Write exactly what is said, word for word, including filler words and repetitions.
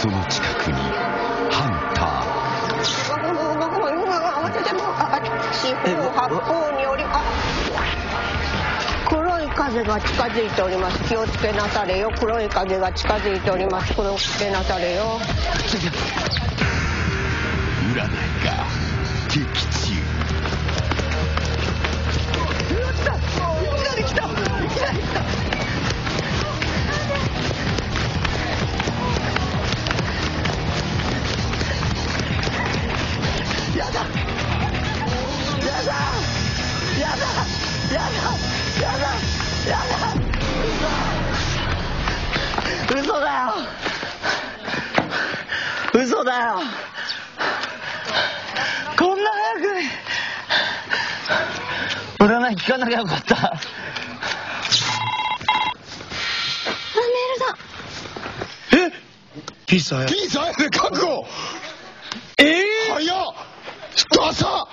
その近くにハンター。 四方八方におり、あ、黒い風が近づいております。気をつけなされよ。黒い風が近づいております。気をつけなされよ。 占いが的中。 やった、いきなり来た、いきなり来た。やだやだやだやだやだやだ、嘘だよ、嘘だよ、こんな早くに占い聞かなきゃよかった。あ、 メールだ。え、ピース早い、ピース早いね、覚悟。ええー、早っ、ダサっ。